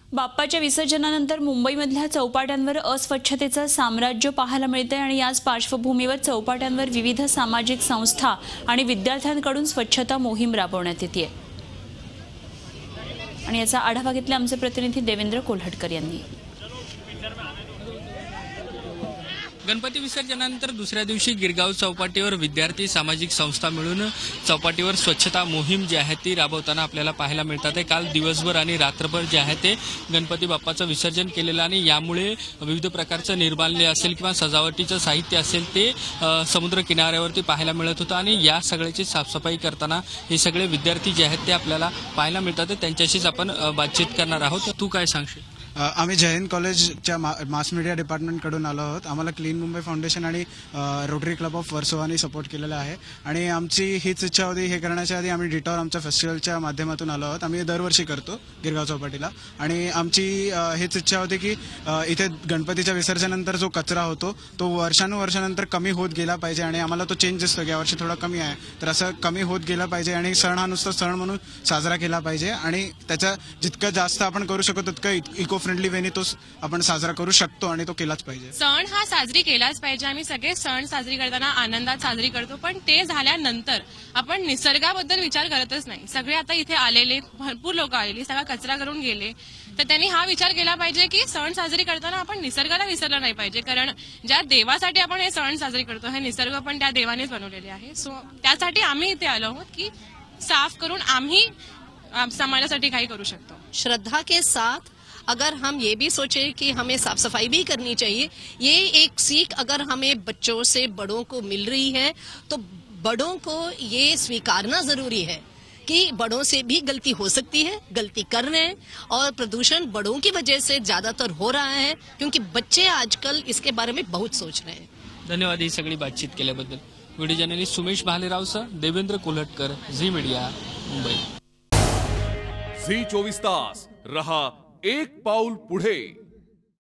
बाप्पाच्या विसर्जनानंतर मुंबईमधल्या चौपाट्यांवर अस्वच्छतेचं साम्राज्य पाहायला मिळतंय आणि याच पार्श्वभूमीवर चौपाट्यांवर विविध सामाजिक संस्था आणि विद्यार्थ्यांकडून स्वच्छता मोहीम राबवण्यात येते आणि याचा आढावा घेतला आमचे प्रतिनिधी देवेंद्र कोल्हटकर यांनी। गणपती विसर्जनानंतर दुसऱ्या दिवशी गिरगाव चौपाटीवर विद्यार्थी सामाजिक संस्था मिळून चौपाटीवर स्वच्छता मोहीम जी आहे ती राबवताना आपल्याला पाहायला मिळतात। काल दिवसभर आणि रात्रभर जे आहे ते गणपती बाप्पाचं विसर्जन केलेलं आणि यामुळे विविध प्रकारचं निर्माल्य असेल किंवा सजावटीचं साहित्य असेल ते समुद्र किनाऱ्यावरती पाहायला मिळत होतं आणि या सगळ्याची साफसफाई करताना हे सगळे विद्यार्थी जे आहेत ते आपल्याला पाहायला मिळतात। त्यांच्याशीच आपण बातचीत करणार आहोत। तू काय सांगशील? आम्ही जय हिंद कॉलेजच्या मास मीडिया डिपार्टमेंटकडून आलो आहोत। आम्हाला क्लीन मुंबई फाउंडेशन आणि रोटरी क्लब ऑफ वर्सोवानी सपोर्ट केलेला आहे आणि आमची हीच इच्छा होती। हे करण्याच्या आधी आम्ही डिटॉर आमच्या फेस्टिवलच्या माध्यमातून आलो आहोत। आम्ही दरवर्षी करतो गिरगाव चौपाटीला आणि आमची हीच इच्छा होती की इथे गणपतीच्या विसर्जनानंतर जो कचरा होतो तो वर्षानुवर्षानंतर कमी होत गेला पाहिजे आणि आम्हाला तो चेंज दिसतो की यावर्षी थोडा कमी आहे, तर असं कमी होत गेला पाहिजे आणि सण हा नुसता सण म्हणून साजरा केला पाहिजे आणि त्याचा जितकं जास्त आपण करू शकतो तितकं इको फ्रेंडली वेने तो आपण साजरा करू शकतो आणि तो केलाच पाहिजे। सण हा साजरी केलाच पाहिजे। आम्ही सगळे सण साजरी करताना आनंदात साजरी करतो, पण ते झाल्यानंतर आपण निसर्गाबद्दल विचार करतच नाही। सगळे आता इथे आलेले भरपूर लोक आलेली सगळा कचरा करून गेले, तर त्यांनी हा विचार केला पाहिजे की सण साजरी करताना आपण निसर्गाला विसरलं नाही पाहिजे, कारण ज्या देवासाठी आपण हे सण साजरी करतो हे निसर्ग पण त्या देवानेच बनवलेले आहे। सो त्यासाठी आम्ही इथे आलो आहोत की साफ करून आम्ही समाजासाठी काही करू शकतो। श्रद्धा के साथ अगर हम ये भी सोचें कि हमें साफ सफाई भी करनी चाहिए, ये एक सीख अगर हमें बच्चों से बड़ों को मिल रही है तो बड़ों को ये स्वीकारना जरूरी है कि बड़ों से भी गलती हो सकती है, गलती कर रहे हैं और प्रदूषण बड़ों की वजह से ज्यादातर हो रहा है क्योंकि बच्चे आजकल इसके बारे में बहुत सोच रहे हैं। धन्यवाद ही सगळी बातचीत केल्याबद्दल। व्हिडिओ जर्नलिस्ट सुमेश भालेरावसह Devendra Kolhatkar, Zee media, Mumbai. Zee 24 तास रहा एक पाऊल पुढे।